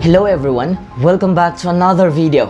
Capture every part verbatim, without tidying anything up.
Hello everyone, welcome back to another video.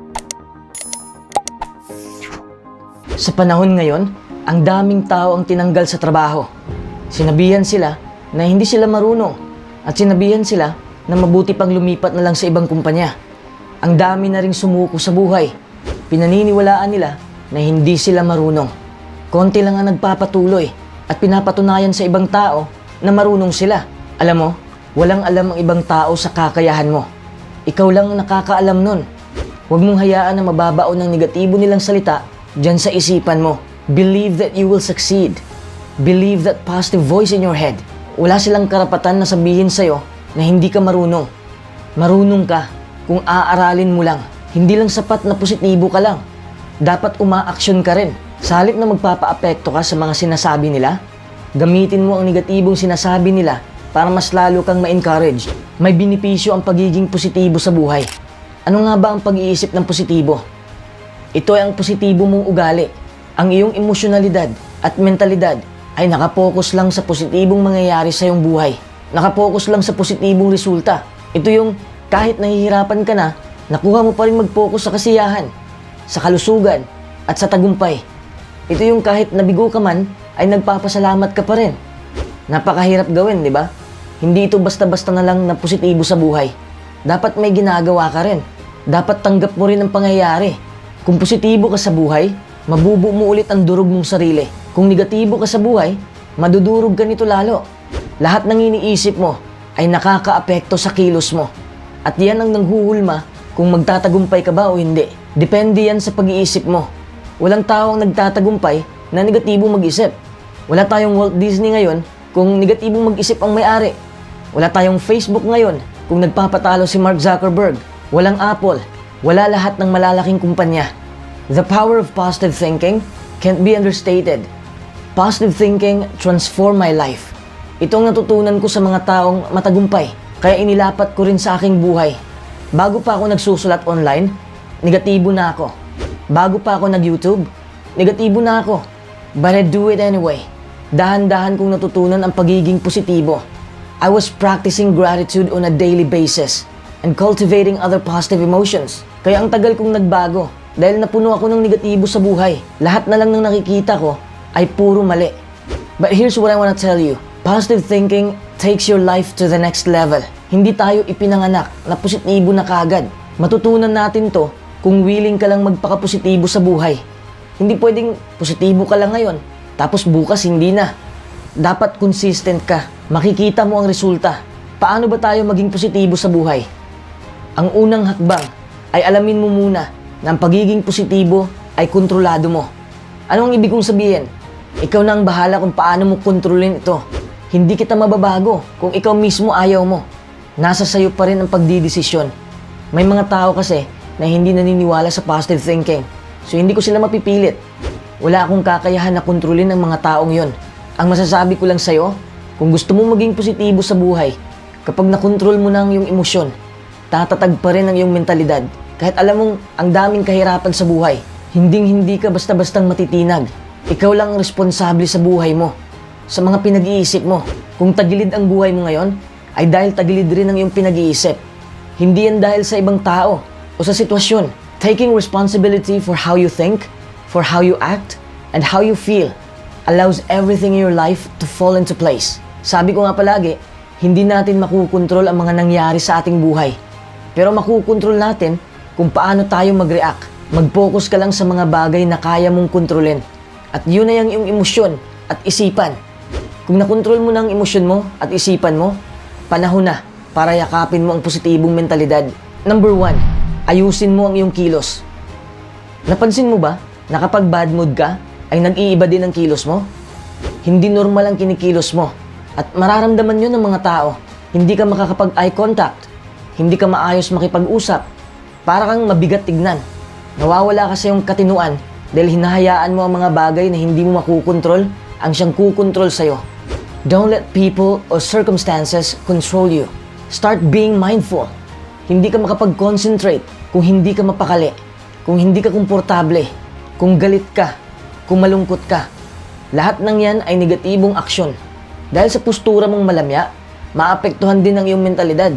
Sa panahon ngayon, ang daming tao ang tinanggal sa trabaho. Sinabihan sila na hindi sila marunong at sinabihan sila na mabuti pang lumipat na lang sa ibang kumpanya. Ang dami na ring sumuko sa buhay. Pinaniniwalaan nila na hindi sila marunong. Konti lang ang nagpapatuloy at pinapatunayan sa ibang tao na marunong sila. Alam mo, walang alam ang ibang tao sa kakayahan mo. Ikaw lang ang nakakaalam nun. Huwag mong hayaan na mababaon ng negatibo nilang salita dyan sa isipan mo. Believe that you will succeed. Believe that positive voice in your head. Wala silang karapatan na sabihin sa'yo na hindi ka marunong. Marunong ka kung aaralin mo lang. Hindi lang sapat na positibo ka lang. Dapat umaaksyon ka rin. Sa halip na magpapaapekto ka sa mga sinasabi nila, gamitin mo ang negatibong sinasabi nila para mas lalo kang ma-encourage. May benepisyo ang pagiging positibo sa buhay. Ano nga ba ang pag-iisip ng positibo? Ito ay ang positibo mong ugali. Ang iyong emosyonalidad at mentalidad ay nakapokus lang sa positibong mangyayari sa iyong buhay. Nakapokus lang sa positibong resulta. Ito yung kahit nahihirapan ka na, nakuha mo pa rin mag-focus sa kasiyahan, sa kalusugan, at sa tagumpay. Ito yung kahit nabigo ka man, ay nagpapasalamat ka pa rin. Napakahirap gawin, di ba? Hindi ito basta-basta na lang na positibo sa buhay. Dapat may ginagawa ka rin. Dapat tanggap mo rin ang pangyayari. Kung positibo ka sa buhay, mabubuo mo ulit ang durog mong sarili. Kung negatibo ka sa buhay, madudurog ka nito lalo. Lahat ng iniisip mo ay nakakaapekto sa kilos mo. At yan ang nanghuhulma kung magtatagumpay ka ba o hindi. Depende yan sa pag-iisip mo. Walang tao ang nagtatagumpay na negatibo mag-isip. Wala tayong Walt Disney ngayon kung negatibong mag-isip ang may-ari. Wala tayong Facebook ngayon kung nagpapatalo si Mark Zuckerberg. Walang Apple. Wala lahat ng malalaking kumpanya. The power of positive thinking can't be understated. Positive thinking transformed my life. Ito ang natutunan ko sa mga taong matagumpay. Kaya inilapat ko rin sa aking buhay. Bago pa ako nagsusulat online, negatibo na ako. Bago pa ako nag-YouTube, negatibo na ako. But I do it anyway. Dahan-dahan kong natutunan ang pagiging positibo. I was practicing gratitude on a daily basis and cultivating other positive emotions. Kaya ang tagal kong nagbago dahil napuno ako ng negatibo sa buhay. Lahat na lang ng nakikita ko ay puro mali. But here's what I want to tell you. Positive thinking takes your life to the next level. Hindi tayo ipinanganak na positibo na kagad. Matutunan natin to kung willing ka lang magpaka-positibo sa buhay. Hindi pwedeng positibo ka lang ngayon, tapos bukas hindi na. Dapat consistent ka. Makikita mo ang resulta. Paano ba tayo maging positibo sa buhay? Ang unang hakbang ay alamin mo muna na ang pagiging positibo ay kontrolado mo. Ano ang ibig kong sabihin? Ikaw na ang bahala kung paano mo kontrolin ito. Hindi kita mababago kung ikaw mismo ayaw mo. Nasa sayo pa rin ang pagdidesisyon. May mga tao kasi na hindi naniniwala sa positive thinking. So hindi ko sila mapipilit. Wala akong kakayahan na kontrolin ang mga taong yon. Ang masasabi ko lang sa'yo, kung gusto mo maging positibo sa buhay, kapag nakontrol mo na ang iyong emosyon, tatatag pa rin ang iyong mentalidad. Kahit alam mong ang daming kahirapan sa buhay, hinding-hindi ka basta-bastang matitinag. Ikaw lang ang responsable sa buhay mo, sa mga pinag-iisip mo. Kung tagilid ang buhay mo ngayon, ay dahil tagilid rin ang iyong pinag-iisip. Hindi yan dahil sa ibang tao o sa sitwasyon. Taking responsibility for how you think, for how you act, and how you feel allows everything in your life to fall into place. Sabi ko nga palagi, hindi natin makukontrol ang mga nangyari sa ating buhay. Pero makukontrol natin kung paano tayo mag-react. Mag-focus ka lang sa mga bagay na kaya mong kontrolin. At yun na yung iyong emosyon at isipan. Kung nakontrol mo na ang emosyon mo at isipan mo, panahon na para yakapin mo ang positibong mentalidad. Number one, ayusin mo ang iyong kilos. Napansin mo ba na kapag bad mood ka, ay nag-iiba din ang kilos mo? Hindi normal ang kinikilos mo. At mararamdaman yun ng mga tao. Hindi ka makakapag-eye contact. Hindi ka maayos makipag-usap. Para kang mabigat tignan. Nawawala kasi yung katinuan dahil hinahayaan mo ang mga bagay na hindi mo makukontrol ang siyang kukontrol sa'yo. Don't let people or circumstances control you. Start being mindful. Hindi ka makapag-concentrate kung hindi ka mapakali, kung hindi ka komportable, kung galit ka, kung malungkot ka. Lahat ng yan ay negatibong aksyon. Dahil sa postura mong malamya, maapektuhan din ang iyong mentalidad.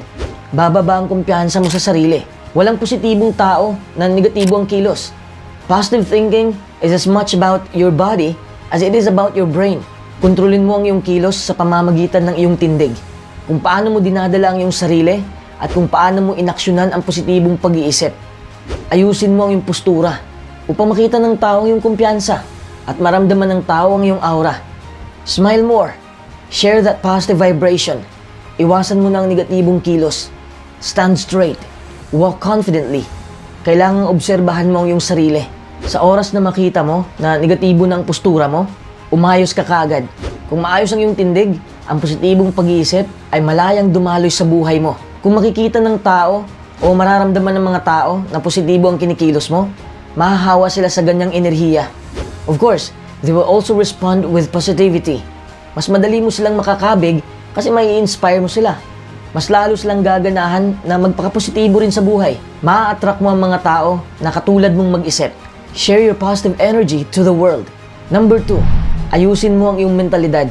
bababa ang kumpiyansa mo sa sarili. Walang positibong tao na negatibo ang kilos. Positive thinking is as much about your body as it is about your brain. Kontrolin mo ang iyong kilos sa pamamagitan ng iyong tindig. Kung paano mo dinadala ang iyong sarili at kung paano mo inaksyonan ang positibong pag-iisip. Ayusin mo ang iyong postura upang makita ng tao ang iyong kumpiyansa at maramdaman ng tao ang iyong aura. Smile more. Share that positive vibration. Iwasan mo na ang negatibong kilos. Stand straight. Walk confidently. Kailangang obserbahan mo ang iyong sarili. Sa oras na makita mo na negatibo na ang postura mo, umayos ka kaagad. Kung maayos ang iyong tindig, ang positibong pag-iisip ay malayang dumaloy sa buhay mo. Kung makikita ng tao o mararamdaman ng mga tao na positibo ang kinikilos mo, mahahawa sila sa ganyang enerhiya. Of course, they will also respond with positivity. Mas madali mo silang makakabig kasi may inspire mo sila. Mas lalo silang gaganahan na magpakapositibo rin sa buhay. Maa-attract mo ang mga tao na katulad mong mag-isip. Share your positive energy to the world. Number two, ayusin mo ang iyong mentalidad.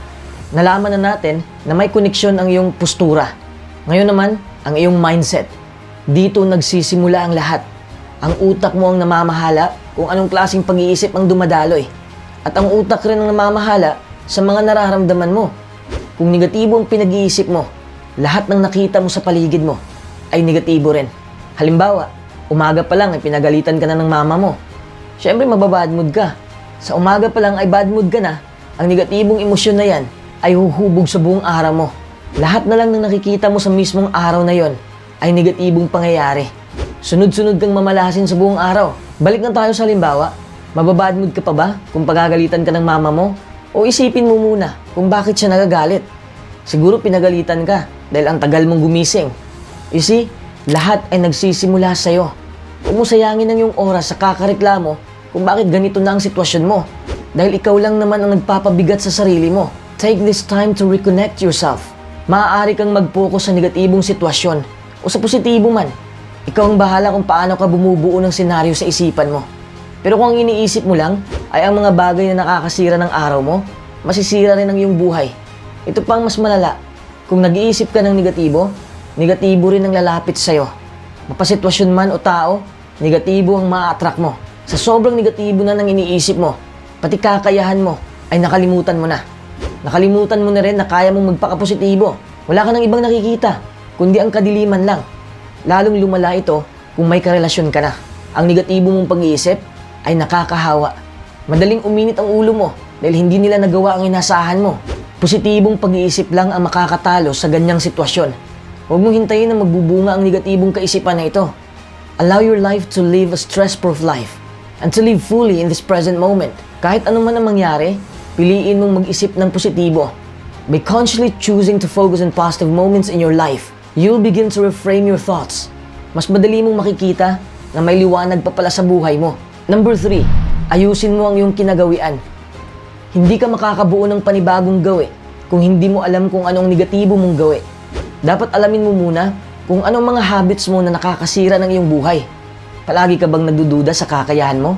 Nalaman na natin na may koneksyon ang iyong postura. Ngayon naman, ang iyong mindset. Dito nagsisimula ang lahat. Ang utak mo ang namamahala kung anong klaseng pag-iisip ang dumadaloy. At ang utak rin ang namamahala sa mga nararamdaman mo. Kung negatibo ang pinag-iisip mo, lahat ng nakita mo sa paligid mo ay negatibo rin. Halimbawa, umaga pa lang ay pinagalitan ka na ng mama mo. Siyempre mababad mood ka. Sa umaga pa lang ay bad mood ka na, ang negatibong emosyon na yan ay huhubog sa buong araw mo. Lahat na lang ng nakikita mo sa mismong araw na yon ay negatibong pangyayari. Sunod-sunod kang mamalasin sa buong araw. Balik na tayo sa halimbawa, mababad mood ka pa ba kung pagagalitan ka ng mama mo? O isipin mo muna kung bakit siya nagagalit. Siguro pinagalitan ka dahil ang tagal mong gumising. You see, lahat ay nagsisimula sa'yo. Huwag mo sayangin ang iyong oras sa kakareklamo kung bakit ganito na ang sitwasyon mo. Dahil ikaw lang naman ang nagpapabigat sa sarili mo. Take this time to reconnect yourself. Maaari kang mag-focus sa negatibong sitwasyon o sa positibo man. Ikaw ang bahala kung paano ka bumubuo ng senaryo sa isipan mo. Pero kung ang iniisip mo lang ay ang mga bagay na nakakasira ng araw mo, masisira rin ang iyong buhay. Ito pang mas malala. Kung nag-iisip ka ng negatibo, negatibo rin ang lalapit sa'yo. Mapasitwasyon man o tao, negatibo ang ma-attract mo. Sa sobrang negatibo na ng iniisip mo, pati kakayahan mo ay nakalimutan mo na. Nakalimutan mo na rin na kaya mong magpakapositibo. Wala ka ng ibang nakikita, kundi ang kadiliman lang. Lalong lumala ito kung may karelasyon ka na. Ang negatibo mong pag-iisip ay nakakahawa. Madaling uminit ang ulo mo dahil hindi nila nagawa ang inaasahan mo. Positibong pag-iisip lang ang makakatalo sa ganyang sitwasyon. Huwag mong hintayin na magbubunga ang negatibong kaisipan na ito. Allow your life to live a stress-proof life and to live fully in this present moment. Kahit anuman ang mangyari, piliin mong mag-isip ng positibo. By consciously choosing to focus on positive moments in your life, you'll begin to reframe your thoughts. Mas madali mong makikita na may liwanag pa pala sa buhay mo. Number three, ayusin mo ang iyong kinagawian. Hindi ka makakabuo ng panibagong gawi kung hindi mo alam kung anong negatibo mong gawi. Dapat alamin mo muna kung anong mga habits mo na nakakasira ng iyong buhay. Palagi ka bang nagdududa sa kakayahan mo?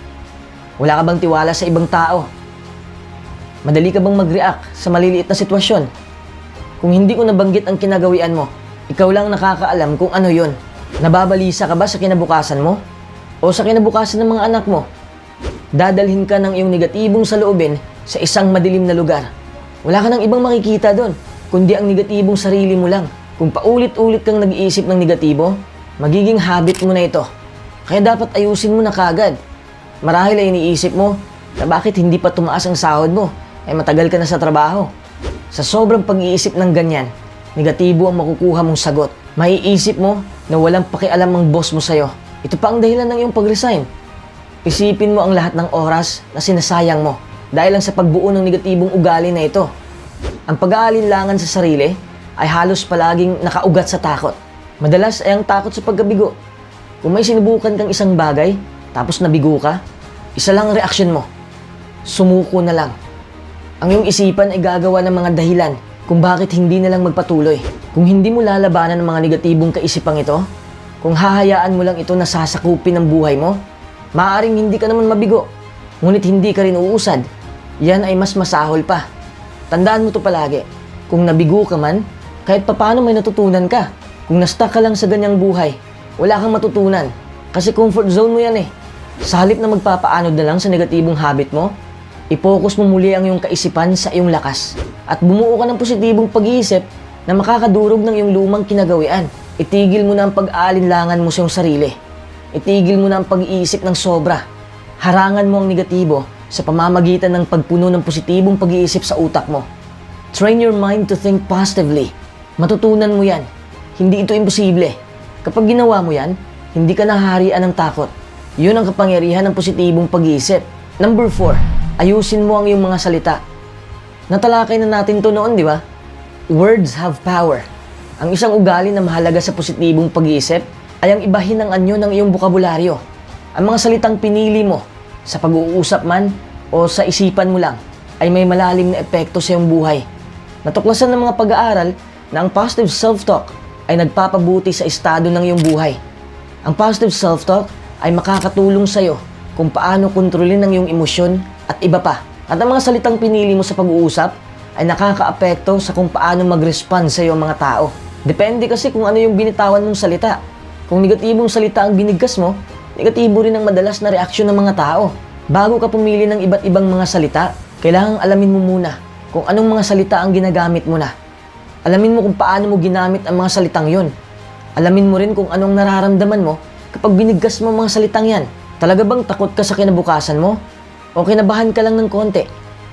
Wala ka bang tiwala sa ibang tao? Madali ka bang mag-react sa maliliit na sitwasyon? Kung hindi ko nabanggit ang kinagawian mo, ikaw lang nakakaalam kung ano yon. Nababalisa ka ba sa kinabukasan mo? O sa kinabukasan ng mga anak mo? Dadalhin ka ng iyong negatibong saloobin sa isang madilim na lugar. Wala ka nang ibang makikita doon, kundi ang negatibong sarili mo lang. Kung paulit-ulit kang nag-iisip ng negatibo, magiging habit mo na ito. Kaya dapat ayusin mo na kagad. Marahil ay iniisip mo na bakit hindi pa tumaas ang sahod mo, ay matagal ka na sa trabaho. Sa sobrang pag-iisip ng ganyan, negatibo ang makukuha mong sagot. Maiisip mo na walang pakialam ang boss mo sa'yo. Ito pa ang dahilan ng iyong pag-resign. Isipin mo ang lahat ng oras na sinasayang mo dahil lang sa pagbuo ng negatibong ugali na ito. Ang pag-aalinlangan sa sarili ay halos palaging nakaugat sa takot. Madalas ay ang takot sa pagkabigo. Kung may sinubukan kang isang bagay, tapos nabigo ka, isa lang ang reaksyon mo. Sumuko na lang. Ang iyong isipan ay gagawa ng mga dahilan kung bakit hindi na lang magpatuloy. Kung hindi mo lalabanan ng mga negatibong kaisipang ito, kung hahayaan mo lang ito na sasakupin ng buhay mo, maaaring hindi ka naman mabigo, ngunit hindi ka rin uusad. Yan ay mas masahol pa. Tandaan mo to palagi. Kung nabigo ka man, kahit papano may natutunan ka. Kung na-stuck ka lang sa ganyang buhay, wala kang matutunan. Kasi comfort zone mo yan eh. Sa halip na magpapaanod na lang sa negatibong habit mo, i-focus mo muli ang iyong kaisipan sa iyong lakas. At bumuo ka ng positibong pag-iisip na makakadurog ng iyong lumang kinagawian. Itigil mo na ang pag-aalinlangan mo sa iyong sarili. Itigil mo na ang pag-iisip ng sobra. Harangan mo ang negatibo sa pamamagitan ng pagpuno ng positibong pag-iisip sa utak mo. Train your mind to think positively. Matutunan mo yan. Hindi ito imposible. Kapag ginawa mo yan, hindi ka nahaharian ng takot. Yun ang kapangyarihan ng positibong pag-iisip. Number four, ayusin mo ang iyong mga salita. Natalakay na natin to noon, di ba? Words have power. Ang isang ugali na mahalaga sa positibong pag-iisip ay ang ibahin ng anyo ng iyong bokabularyo. Ang mga salitang pinili mo, sa pag-uusap man o sa isipan mo lang, ay may malalim na epekto sa iyong buhay. Natuklasan ng mga pag-aaral na ang positive self-talk ay nagpapabuti sa estado ng iyong buhay. Ang positive self-talk ay makakatulong sa iyo kung paano kontrolin ang iyong emosyon at iba pa. At ang mga salitang pinili mo sa pag-uusap ay nakakaapekto sa kung paano mag-respond sa iyong mga tao. Depende kasi kung ano yung binitawan mong salita. Kung negatibong salita ang binigkas mo, negatibo rin ang madalas na reaksyon ng mga tao. Bago ka pumili ng iba't ibang mga salita, kailangang alamin mo muna kung anong mga salita ang ginagamit mo na. Alamin mo kung paano mo ginamit ang mga salitang yon. Alamin mo rin kung anong nararamdaman mo kapag binigkas mo ang mga salitang yan. Talaga bang takot ka sa kinabukasan mo? O kinabahan ka lang ng konti?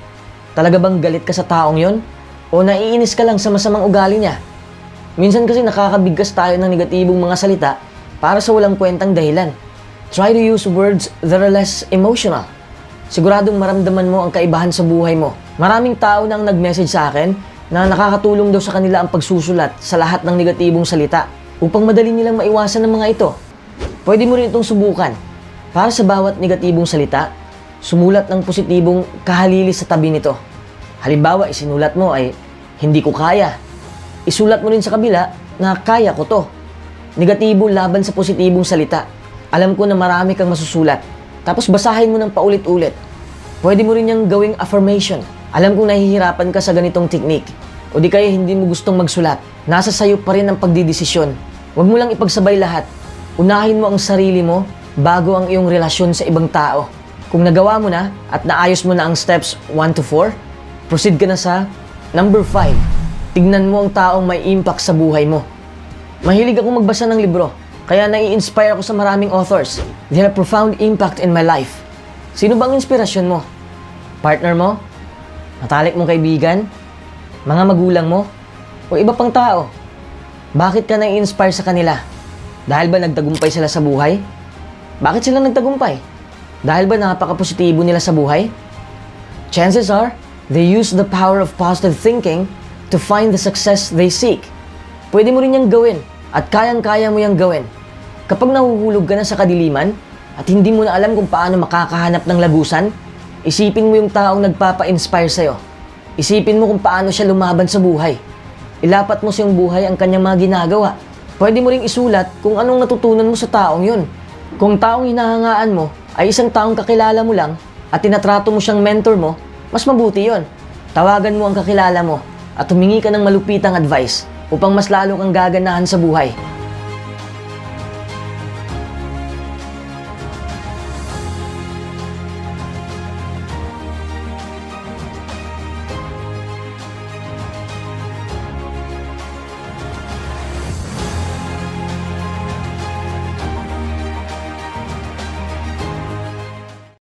Talaga bang galit ka sa taong yon? O naiinis ka lang sa masamang ugali niya? Minsan kasi nakakabigkas tayo ng negatibong mga salita para sa walang kwentang dahilan. Try to use words that are less emotional. Siguradong maramdaman mo ang kaibahan sa buhay mo. Maraming tao na ang nag-message sa akin na nakakatulong daw sa kanila ang pagsusulat sa lahat ng negatibong salita upang madali nilang maiwasan ng mga ito. Pwede mo rin itong subukan. Para sa bawat negatibong salita, sumulat ng positibong kahalili sa tabi nito. Halimbawa, isinulat mo ay, hindi ko kaya. Isulat mo rin sa kabila na kaya ko to. Negatibo laban sa positibong salita. Alam ko na marami kang masusulat. Tapos basahin mo ng paulit-ulit. Pwede mo rin yung gawing affirmation. Alam kong nahihirapan ka sa ganitong technique. O di kaya hindi mo gustong magsulat. Nasa sayo pa rin ang pagdidesisyon. Huwag mo lang ipagsabay lahat. Unahin mo ang sarili mo bago ang iyong relasyon sa ibang tao. Kung nagawa mo na at naayos mo na ang steps one to four, proceed ka na sa number five. Tignan mo ang taong may impact sa buhay mo. Mahilig akong magbasa ng libro, kaya nai-inspire ako sa maraming authors. They have profound impact in my life. Sino bang inspirasyon mo? Partner mo? Matalik mong kaibigan? Mga magulang mo? O iba pang tao? Bakit ka nai-inspire sa kanila? Dahil ba nagtagumpay sila sa buhay? Bakit sila nagtagumpay? Dahil ba napaka-positibo nila sa buhay? Chances are, they use the power of positive thinking to find the success they seek. Pwede mo rin yang gawin at kayang-kaya mo yang gawin. Kapag nahuhulog ka na sa kadiliman at hindi mo na alam kung paano makakahanap ng lagusan, isipin mo yung taong nagpapa-inspire sa'yo. Isipin mo kung paano siya lumaban sa buhay. Ilapat mo sa iyong buhay ang kanyang mga ginagawa. Pwede mo ring isulat kung anong natutunan mo sa taong yun. Kung taong hinahangaan mo ay isang taong kakilala mo lang at tinatrato mo siyang mentor mo, mas mabuti yon. Tawagan mo ang kakilala mo at humingi ka ng malupitang advice upang mas lalo kang gaganahan sa buhay.